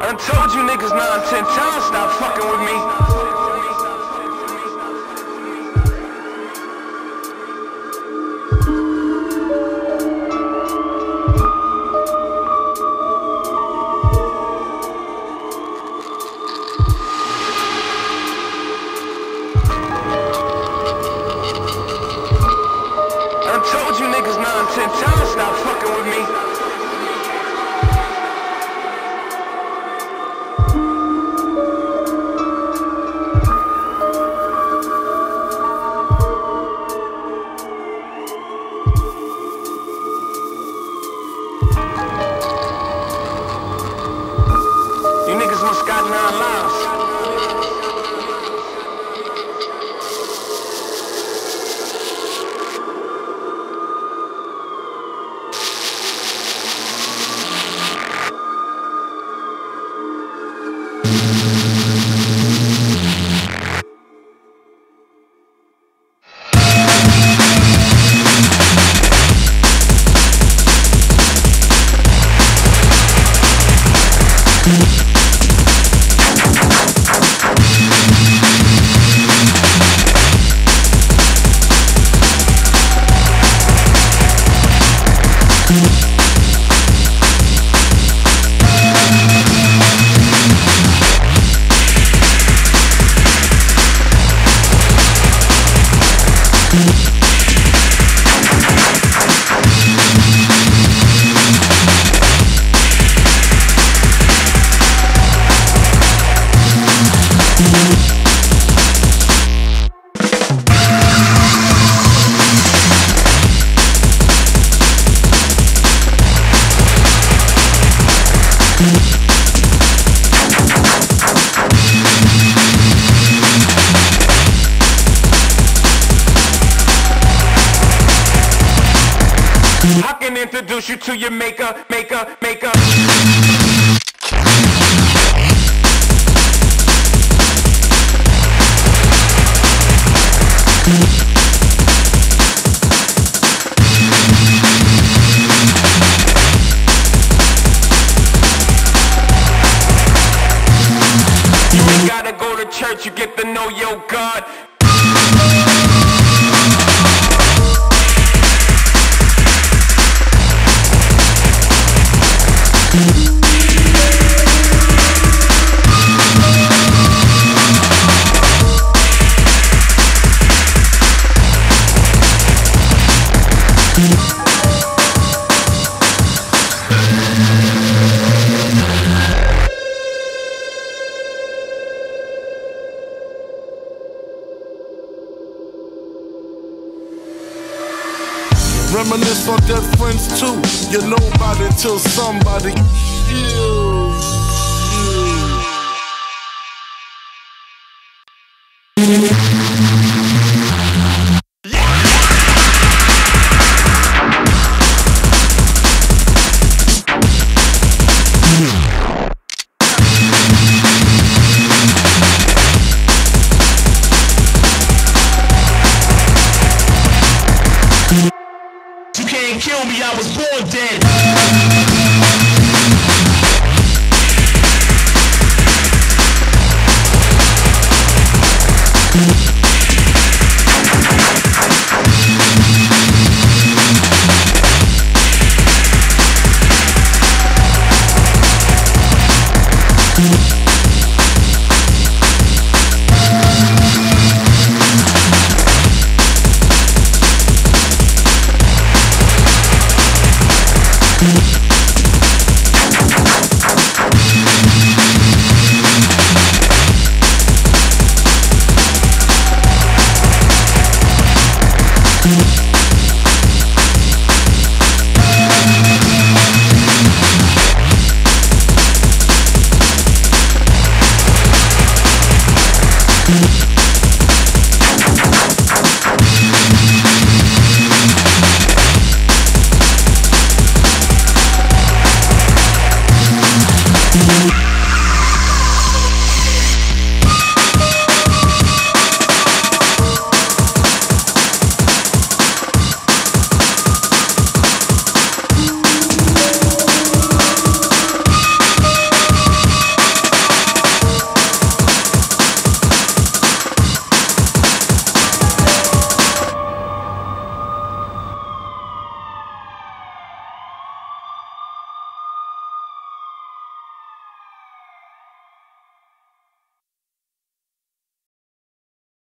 I done told you niggas 9, 10 times stop fucking with me. I done told you niggas 9, 10 times stop fucking with me. You niggas must got 9 lives. I can introduce you to your maker. You ain't gotta go to church, you get to know your God. Reminisce on dead friends too. You're nobody till somebody. You can't kill me, I was born dead.